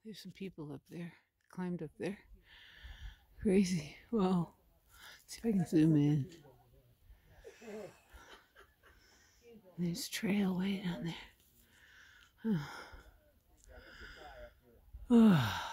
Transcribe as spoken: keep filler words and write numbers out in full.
There's some people up there. Climbed up there. Crazy. Well, let's see if I can zoom in. There's a trail way down there. Oh. Oh.